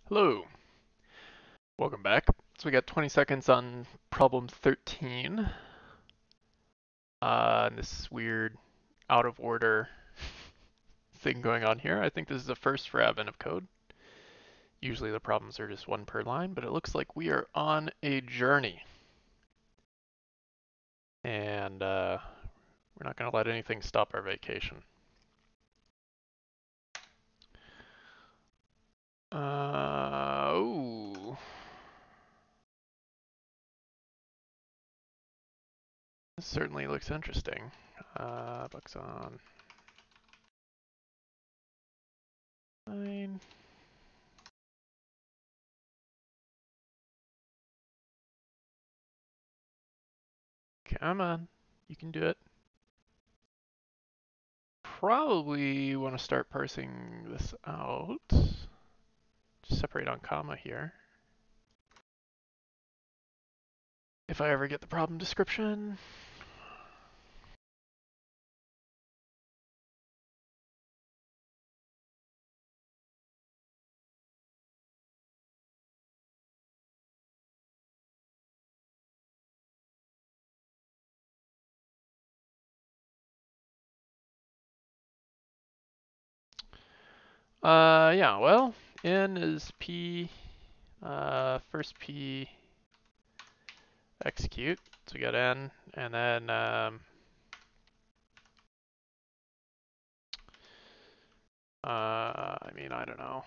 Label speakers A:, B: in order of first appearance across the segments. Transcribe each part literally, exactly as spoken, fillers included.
A: Hello, welcome back. So we got twenty seconds on problem thirteen. Uh, and this weird out of order thing going on here. I think this is the first for Advent of Code. Usually the problems are just one per line, but it looks like we are on a journey. And uh, we're not going to let anything stop our vacation. Uh, ooh. This certainly looks interesting. Uh, bucks on nine. Come on, you can do it. Probably want to start parsing this out. Just separate on comma here. If I ever get the problem description. Uh, yeah, well, n is p, uh, first p execute. So we got n, and then, um, uh, I mean, I don't know.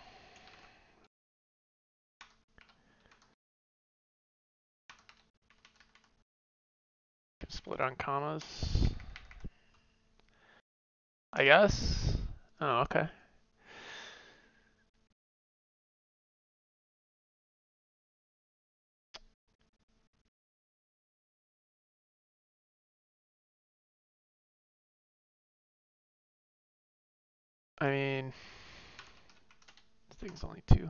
A: Can split on commas, I guess. Oh, okay. I mean, this thing's only two.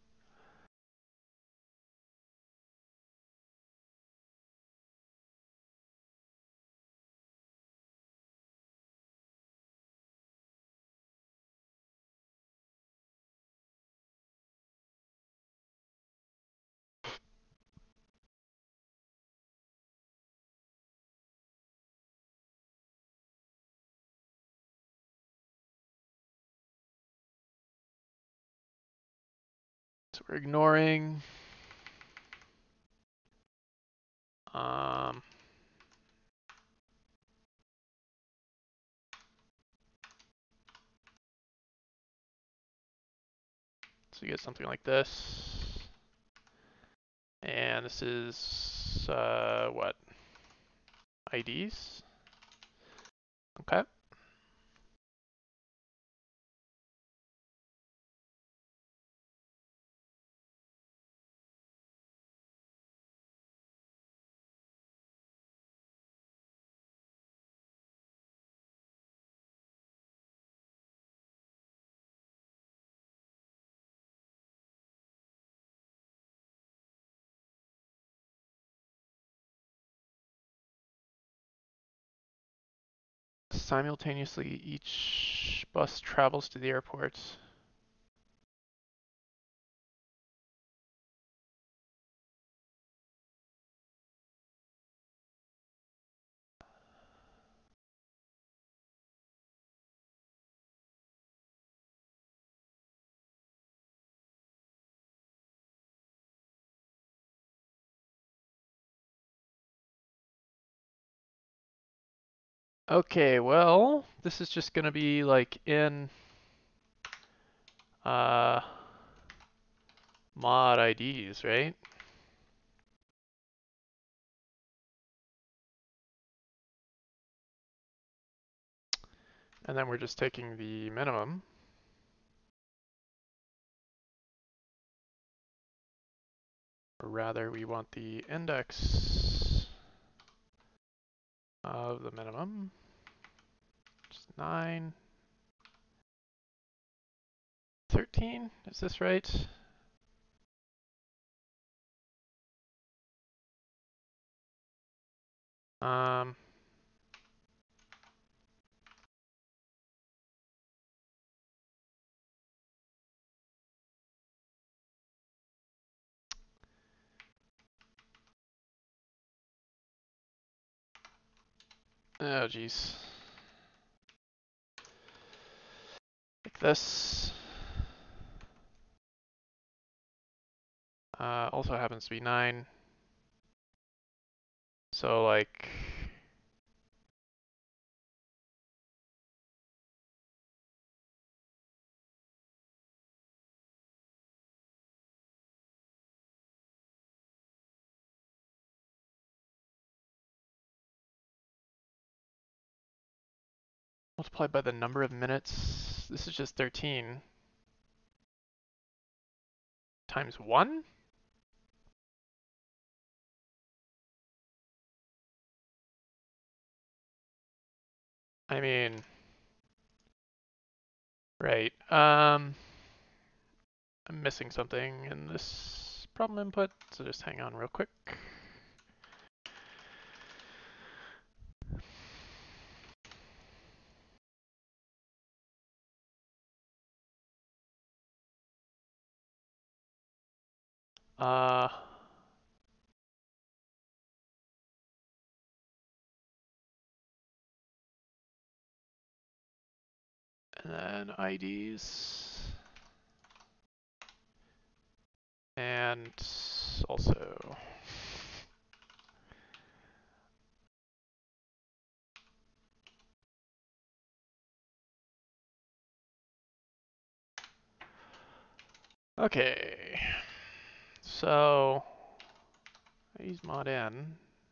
A: So we're ignoring, um, so you get something like this. And this is, uh, what? I Ds? Okay. Simultaneously, each bus travels to the airport. Okay, well, this is just gonna be like in uh, mod I Ds, right? And then we're just taking the minimum. Or rather, we want the index of the minimum. Just nine. thirteen, is this right? Um, Oh, geez. Like this. Uh, also happens to be nine. So like, multiplied by the number of minutes. This is just thirteen. Times one? I mean, right. Um, I'm missing something in this problem input, so just hang on real quick. Uh, and then I Ds. And also, okay. So, I use mod n.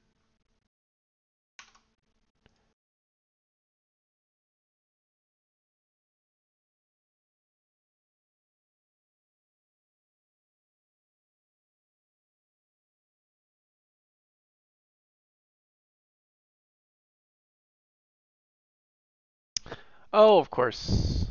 A: Oh, of course.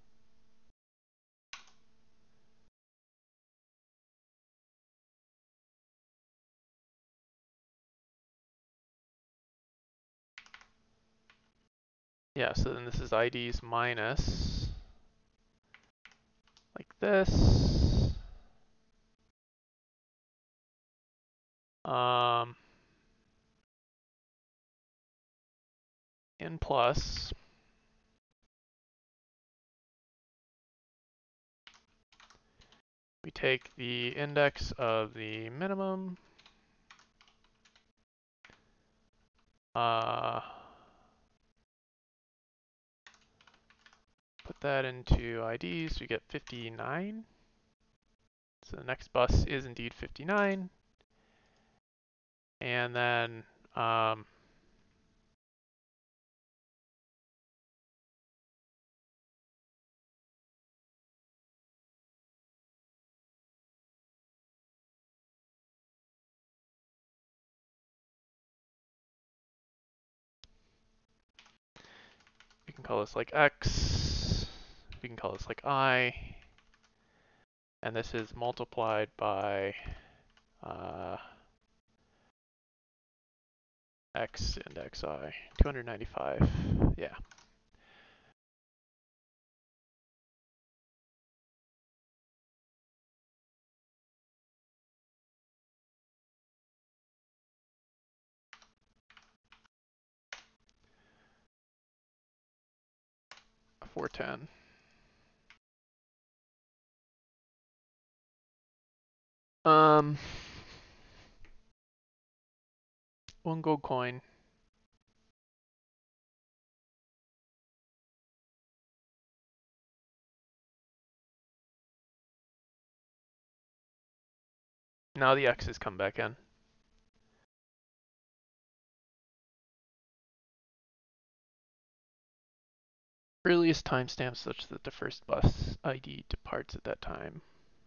A: Yeah, so then this is I Ds minus, like this. Um, n plus. We take the index of the minimum. Uh, put that into I Ds, we get fifty-nine. So the next bus is indeed fifty-nine. And then um, we can call this like X. We can call this like I. And this is multiplied by uh, X and Xi. two hundred ninety-five. Yeah. four ten. Um, one gold coin. Now the X's come back in. Earliest timestamp such that the first bus I D departs at that time.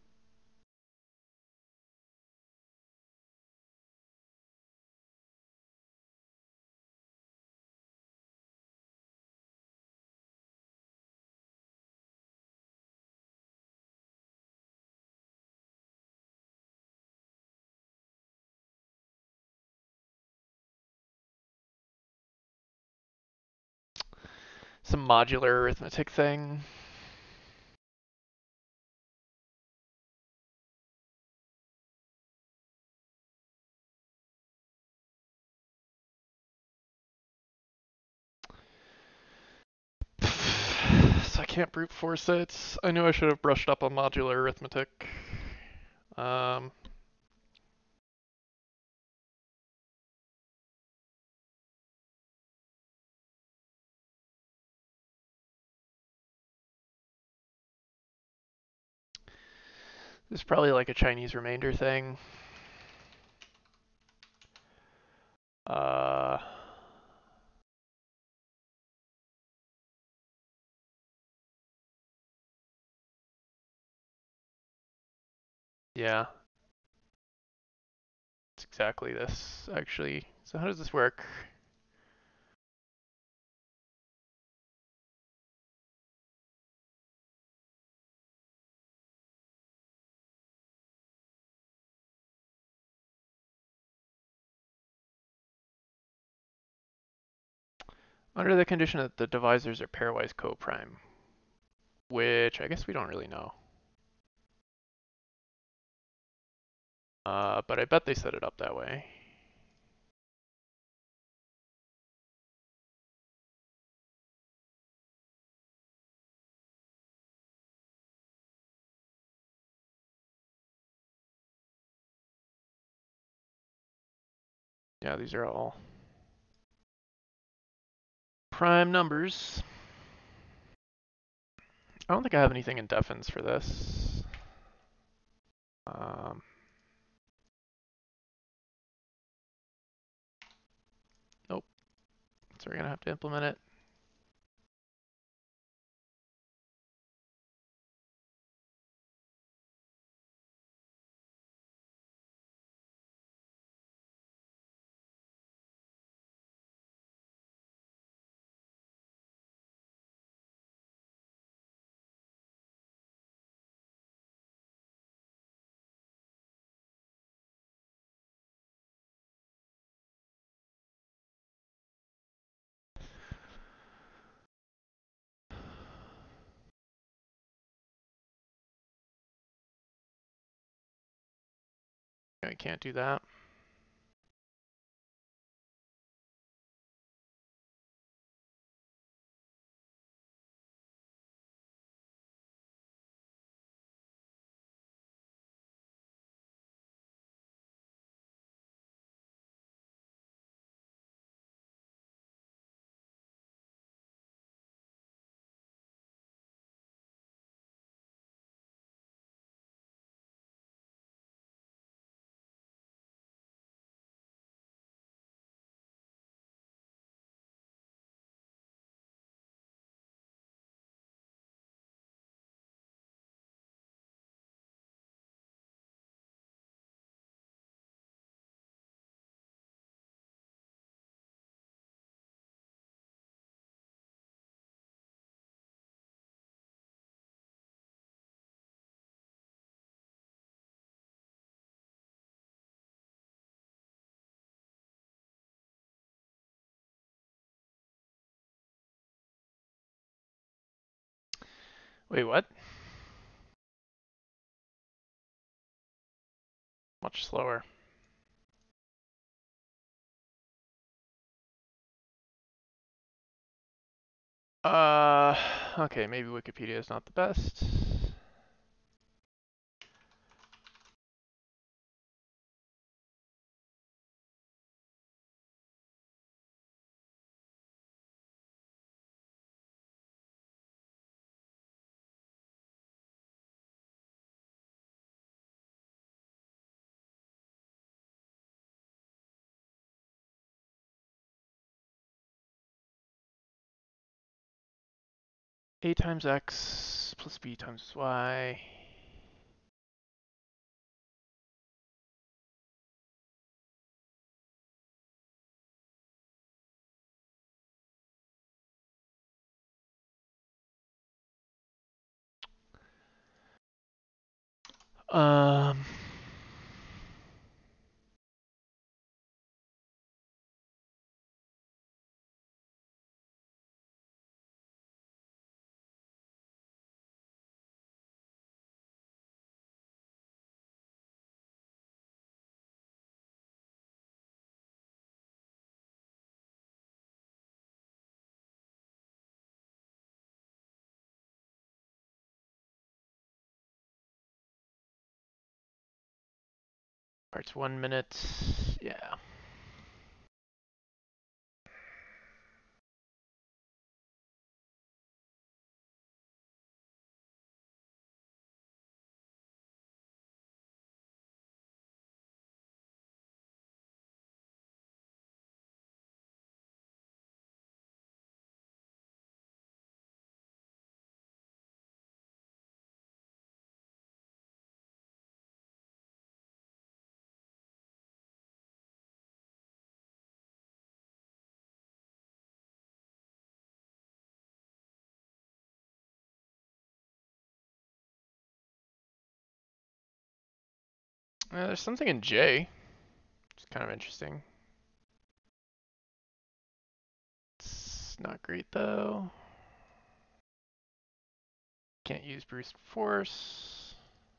A: Some modular arithmetic thing. can't brute force it. I knew I should have brushed up on modular arithmetic. Um, this is probably like a Chinese remainder thing. Uh, yeah, it's exactly this, actually. So how does this work? Under the condition that the divisors are pairwise coprime, which I guess we don't really know. Uh, but I bet they set it up that way. Yeah, these are all prime numbers. I don't think I have anything in defins for this. Um, nope. So we're gonna have to implement it. I can't do that. Wait, what? Much slower. Uh, okay, maybe Wikipedia is not the best. A times x plus b times y. Um, Parts one minute. Yeah. Uh, there's something in J. It's kind of interesting. It's not great though. Can't use brute force.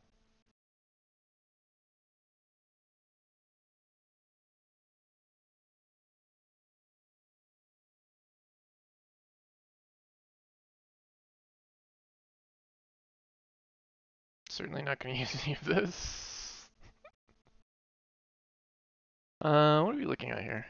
A: Certainly not going to use any of this. Uh, what are we looking at here?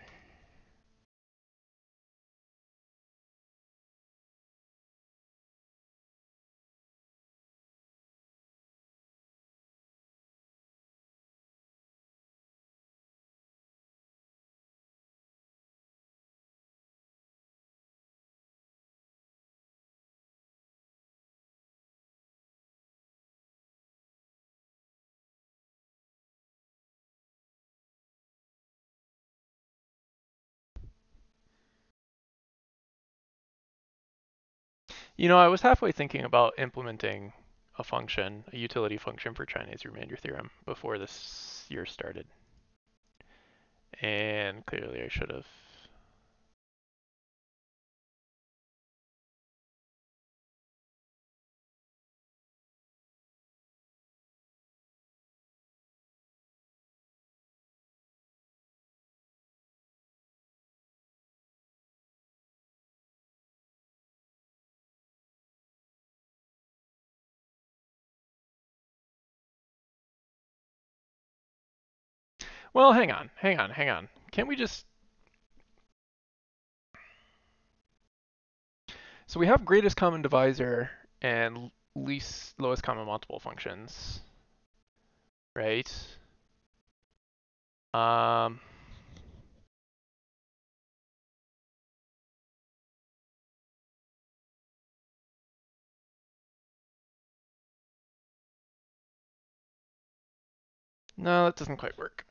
A: You know, I was halfway thinking about implementing a function, a utility function for Chinese remainder theorem before this year started. And clearly I should have. Well, hang on, hang on, hang on. Can't we just... So we have greatest common divisor and least lowest common multiple functions, right? Um, no, that doesn't quite work.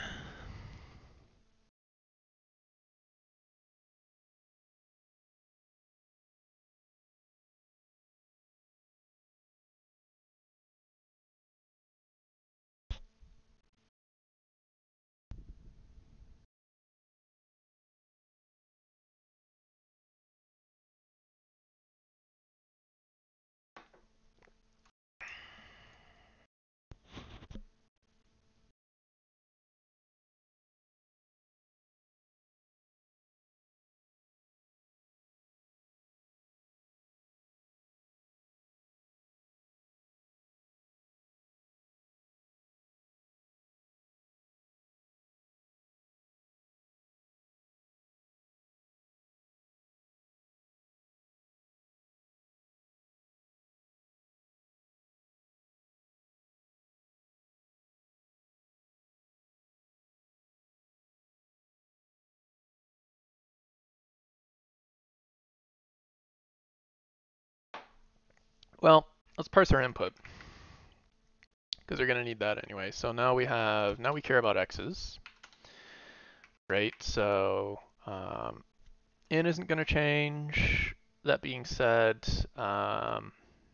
A: Well, let's parse our input, because we're going to need that anyway. So now we have, now we care about x's, right? So um, in isn't going to change. That being said, um,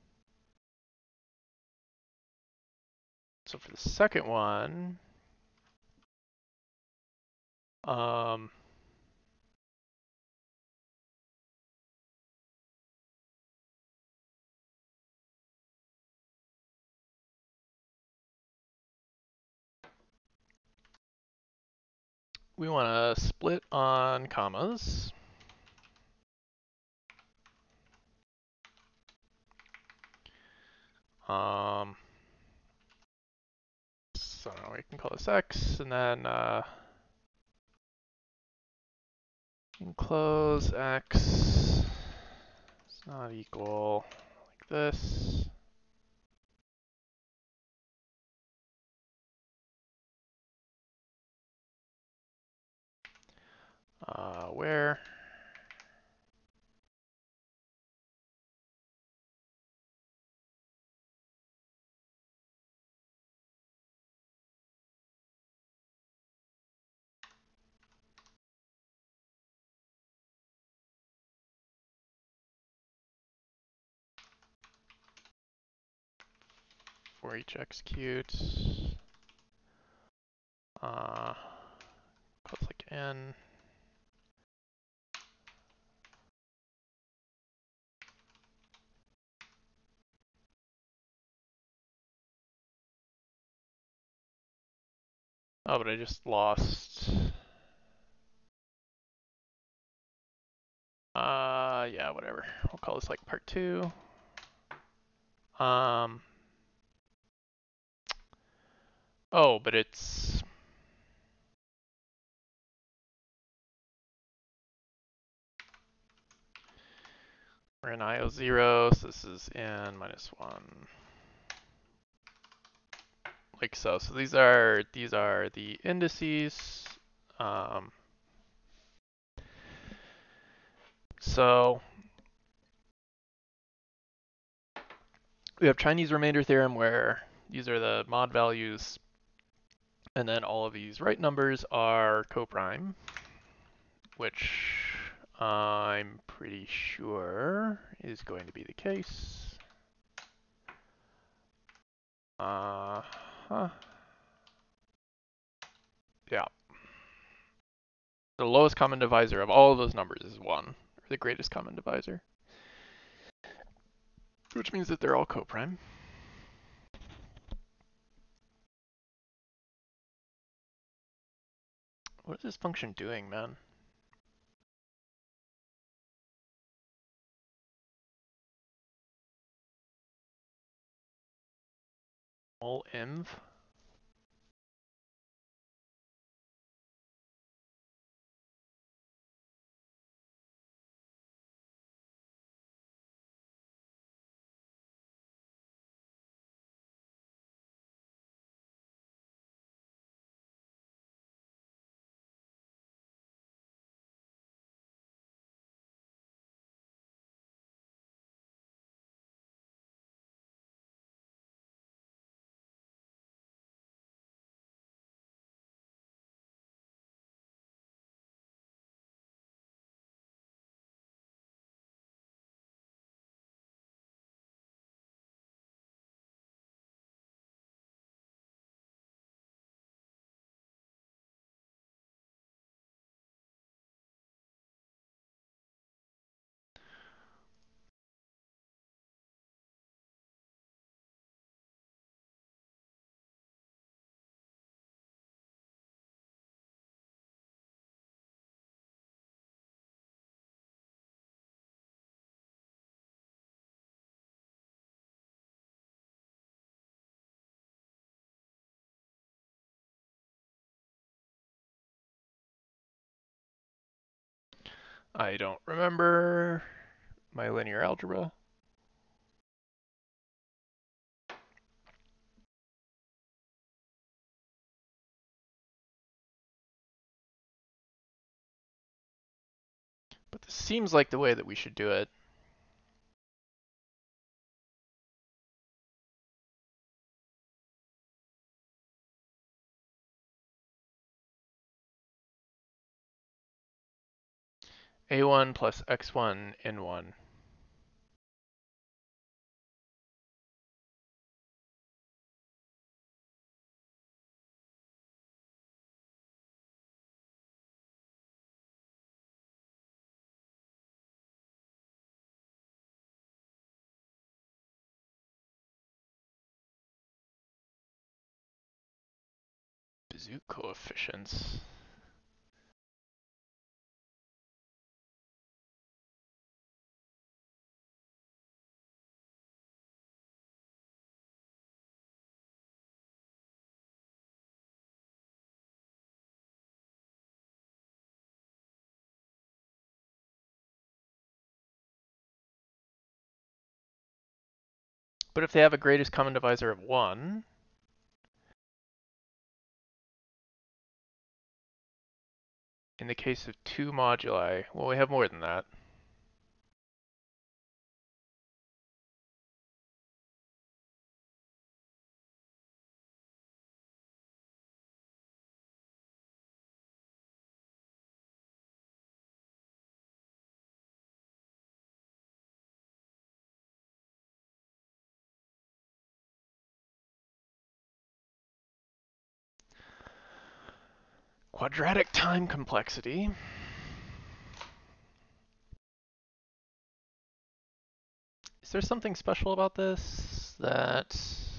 A: so for the second one, um, we want to split on commas. Um, so we I can call this X, and then uh, enclose X is not equal like this. Uh, where? For each execute, uh, close like n. Oh, but I just lost. Uh, yeah, whatever. We'll call this like part two. Um. Oh, but it's. We're in I O zero, so this is n minus one. Like so. So these are these are the indices. Um, so we have Chinese remainder theorem where these are the mod values, and then all of these right numbers are coprime, which I'm pretty sure is going to be the case. Uh huh. Yeah. The lowest common divisor of all of those numbers is one, or the greatest common divisor, which means that they're all coprime. What is this function doing, man? All inv? I don't remember my linear algebra. But this seems like the way that we should do it. A one plus x one n one. Bezout coefficients. But if they have a greatest common divisor of one, in the case of two moduli, well, we have more than that. Quadratic time complexity. Is there something special about this that...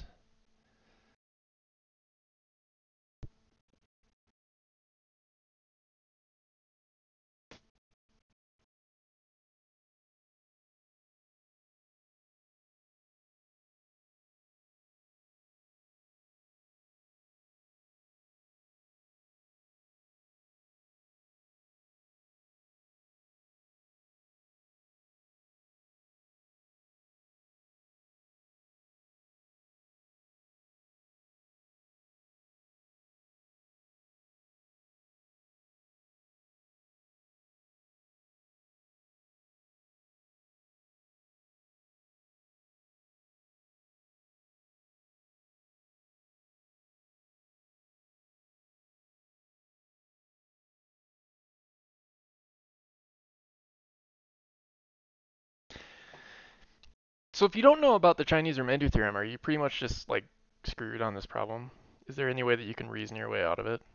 A: So if you don't know about the Chinese Remainder theorem, are you pretty much just like screwed on this problem? Is there any way that you can reason your way out of it?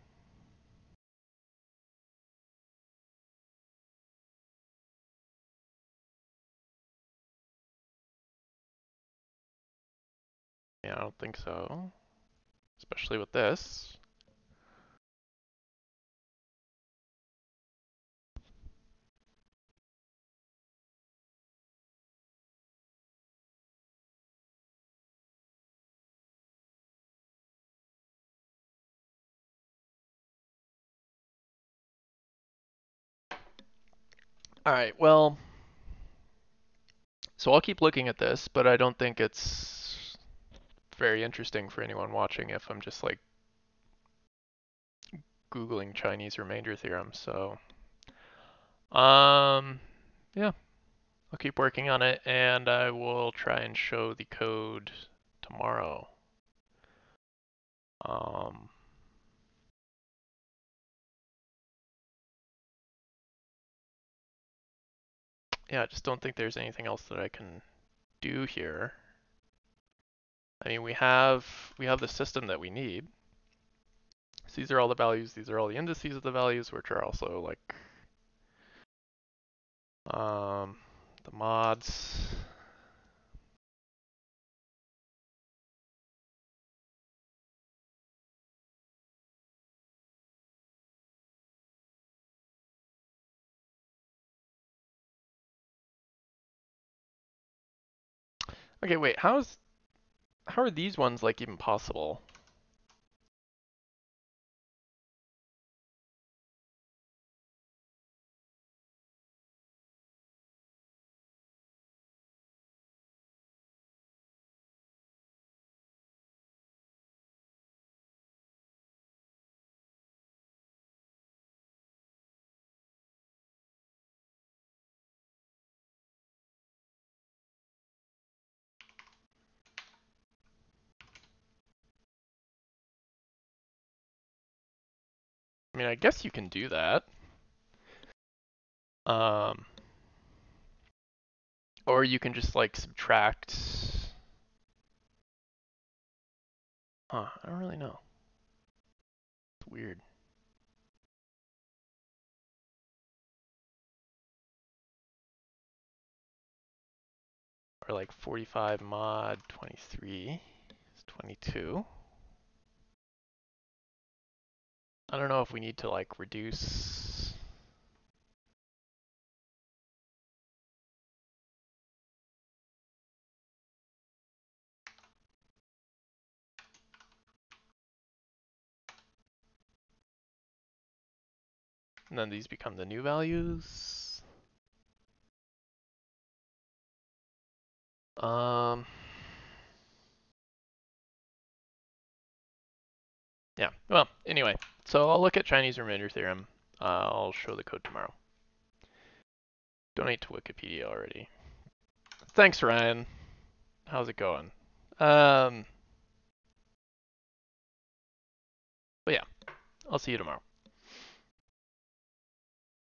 A: Yeah, I don't think so. Especially with this. Alright, well, so I'll keep looking at this, but I don't think it's very interesting for anyone watching if I'm just like Googling Chinese remainder theorem, so um yeah, I'll keep working on it and I will try and show the code tomorrow. Um yeah, I just don't think there's anything else that I can do here. I mean, we have we have the system that we need. So these are all the values, these are all the indices of the values, which are also like um, the mods. Okay, wait, how's how are these ones like even possible? I mean, I guess you can do that. Um, or you can just like subtract. Huh, I don't really know. It's weird. Or like forty-five mod twenty-three is twenty-two. I don't know if we need to like reduce. And then these become the new values. Um, Yeah. Well, anyway, so I'll look at Chinese remainder theorem. Uh, I'll show the code tomorrow. Donate to Wikipedia already. Thanks, Ryan. How's it going? Um, but yeah, I'll see you tomorrow.